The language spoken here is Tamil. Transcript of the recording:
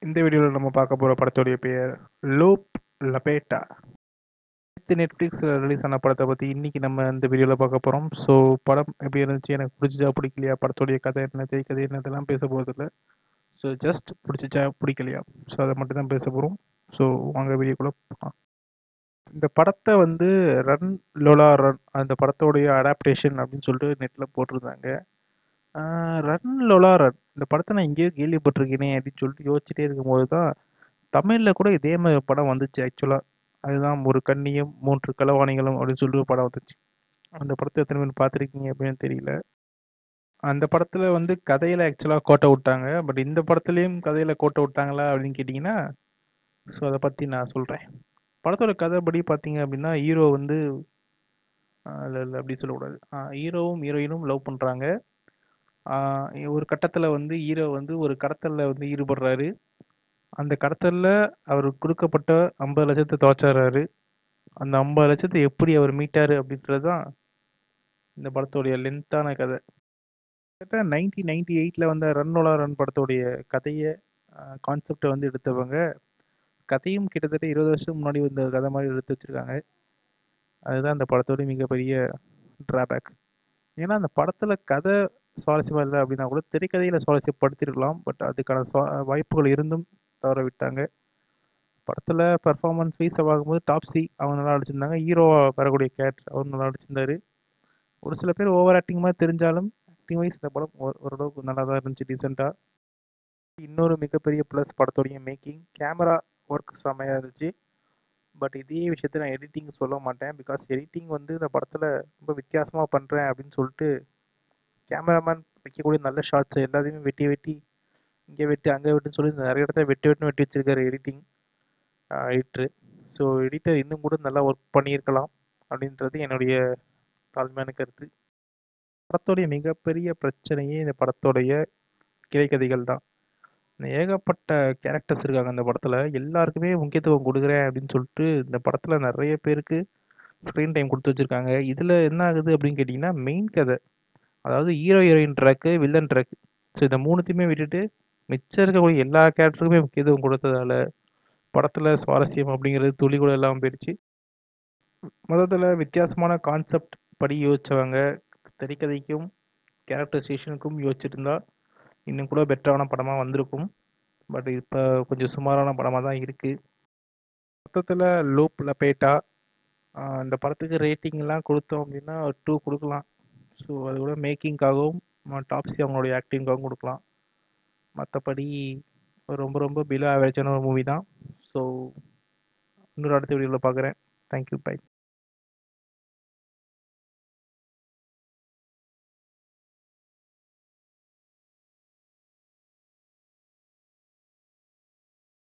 இந்த வீடியோவில் நம்ம பார்க்க போகிற படத்துடைய பெயர் லூப் லபேட்டா. நெட்ஃப்ளிக்ஸில் ரிலீஸ் ஆன படத்தை பற்றி இன்றைக்கி நம்ம இந்த வீடியோவில் பார்க்க போகிறோம். ஸோ படம் எப்படி இருந்துச்சு, எனக்கு பிடிச்சா பிடிக்கலையா, படத்துடைய கதை என்ன, திரைக்கதை என்ன, இதெல்லாம் பேச போகிறதில்ல. ஸோ ஜஸ்ட் பிடிச்சிச்சா பிடிக்கலையா, ஸோ அதை மட்டும் தான் பேச போகிறோம். ஸோ வாங்க வீடியோக்குள்ளே போகலாம். இந்த படத்தை வந்து ரன் லோலா ரன், அந்த படத்தோடைய அடாப்டேஷன் அப்படின்னு சொல்லிட்டு நெட்டில் போட்டிருந்தாங்க. ரன் லோலா ரன், இந்த படத்தை நான் எங்கேயோ கேள்விப்பட்டிருக்கேனே அப்படின்னு சொல்லிட்டு யோசிச்சுட்டே இருக்கும்போது தான் தமிழில் கூட இதே மாதிரி படம் வந்துச்சு ஆக்சுவலாக. அதுதான் ஒரு கண்ணியும் 3 களவாணிகளும் அப்படின்னு சொல்லிட்டு ஒரு படம் வந்துச்சு. அந்த படத்தை எத்தனை பேர் பார்த்துருக்கீங்க அப்படின்னு தெரியல. அந்த படத்தில் வந்து கதையில் ஆக்சுவலாக கோட்டை விட்டாங்க. பட் இந்த படத்துலேயும் கதையில் கோட்டை விட்டாங்களா அப்படின்னு கேட்டிங்கன்னா, ஸோ அதை பற்றி நான் சொல்கிறேன். படத்தோட கதைப்படி பார்த்தீங்க அப்படின்னா, ஹீரோ வந்து இல்லை இல்லை அப்படி சொல்லக்கூடாது, ஹீரோவும் ஹீரோயினும் லவ் பண்ணுறாங்க. ஒரு கட்டத்தில் வந்து ஹீரோ வந்து ஒரு கடத்தலில் வந்து ஈடுபடுறாரு. அந்த கடத்தலில் அவர் கொடுக்கப்பட்ட 50 லட்சத்தை தொலைச்சிடுறாரு. அந்த 50 லட்சத்தை எப்படி அவர் மீட்டாரு அப்படின்றது தான் இந்த படத்தோடைய லென்த்தான கதை. கிட்டத்தட்ட 1998 வந்த ரன்னோலா ரன் படத்தோடைய கதையை கான்செப்டை வந்து எடுத்தவங்க, கதையும் கிட்டத்தட்ட 20 வருஷம் முன்னாடி வந்த கதை மாதிரி எடுத்து வச்சுருக்காங்க. அதுதான் அந்த படத்தோடைய மிகப்பெரிய ட்ராபேக். ஏன்னா அந்த படத்தில் கதை சுவாரஸ்யமாக இல்லை அப்படின்னா கூட திரைக்கதையில் சுவாரஸ்யப்படுத்திருக்கலாம். பட் அதுக்கான வாய்ப்புகள் இருந்தும் தவற விட்டாங்க. படத்தில் பர்ஃபார்மன்ஸ் வைஸ் பார்க்கும்போது டாப்ஸி அவங்க நல்லா நடிச்சிருந்தாங்க. ஹீரோவாக வரக்கூடிய கேரக்டர் அவர் நல்லா நடிச்சிருந்தாரு. ஒரு சில பேர் ஓவர் ஆக்டிங் மாதிரி தெரிஞ்சாலும் ஆக்டிங் வைஸ் இந்த படம் ஓரளவுக்கு நல்லா தான் இருந்துச்சு, டீசெண்டாக. இன்னொரு மிகப்பெரிய ப்ளஸ் படத்தோடைய மேக்கிங், கேமரா ஒர்க் செம்மையாக இருந்துச்சு. பட் இதே விஷயத்தை நான் எடிட்டிங் சொல்ல மாட்டேன். பிகாஸ் எடிட்டிங் வந்து இந்த படத்தில் ரொம்ப வித்தியாசமாக பண்ணுறேன் அப்படின்னு சொல்லிட்டு கேமராமேன் வைக்கக்கூடிய நல்ல ஷார்ட்ஸ் எல்லாத்தையுமே வெட்டி வெட்டி இங்கே வெட்டி அங்கே வெட்டுன்னு சொல்லி நிறைய இடத்துல வெட்டி வச்சிருக்காரு எடிட்டர். ஸோ எடிட்டர் இன்னும் கூட நல்லா ஒர்க் பண்ணியிருக்கலாம் அப்படின்றது என்னுடைய தாழ்மையான கருத்து. படத்தோடைய மிகப்பெரிய பிரச்சனையே இந்த படத்தோடைய கிளைக்கதைகள் தான். ஏகப்பட்ட கேரக்டர்ஸ் இருக்காங்க அந்த படத்தில். எல்லாருக்குமே முக்கியத்துவம் கொடுக்குறேன் அப்படின்னு சொல்லிட்டு இந்த படத்தில் நிறைய பேருக்கு ஸ்க்ரீன் டைம் கொடுத்து வச்சுருக்காங்க. இதில் என்ன ஆகுது அப்படின்னு கேட்டிங்கன்னா, மெயின் கதை, அதாவது hero heroine track, villain track, so இந்த மூணுத்தையுமே விட்டுட்டு மிச்சம் இருக்கக்கூடிய எல்லா கேரக்டருக்குமே முக்கியத்துவம் கொடுத்ததால படத்தில் சுவாரஸ்யம் அப்படிங்கிறது துளி கூட எல்லாம் போயிடுச்சு. மொத்தத்தில் வித்தியாசமான கான்செப்ட் படி யோசித்தவங்க திரைக்கதைக்கும் கேரக்டரைசேஷனுக்கும் யோசிச்சுட்டு இருந்தால் இன்னும் கூட பெட்டரான படமாக வந்திருக்கும். பட் இப்போ கொஞ்சம் சுமாரான படமாக தான் இருக்குது. மொத்தத்தில் லூப் லபேட்டா, இந்த படத்துக்கு ரேட்டிங்லாம் கொடுத்தோம் அப்படின்னா 2 கொடுக்கலாம். ஸோ அது கூட மேக்கிங்காகவும் டாப்ஸி அவங்களுடைய ஆக்டிங்காகவும் கொடுக்கலாம். மற்றபடி ரொம்ப ரொம்ப பிலோ ஆவரேஜான ஒரு மூவி தான். ஸோ இன்னொரு அடுத்த வீடியோவில் பார்க்குறேன். Thank you, by.